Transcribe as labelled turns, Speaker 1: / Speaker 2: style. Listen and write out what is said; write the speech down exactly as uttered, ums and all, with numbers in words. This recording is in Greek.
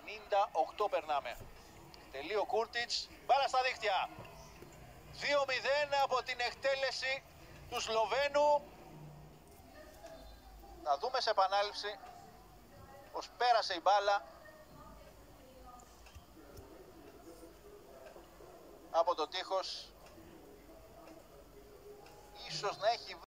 Speaker 1: ενενήντα οκτώ περνάμε. Τελεί ο Κούρτιτς, μπάλα στα δίχτυα. δύο μηδέν από την εκτέλεση του Σλοβαίνου. Θα δούμε σε επανάληψη πως πέρασε η μπάλα από το τείχος. Ίσως να έχει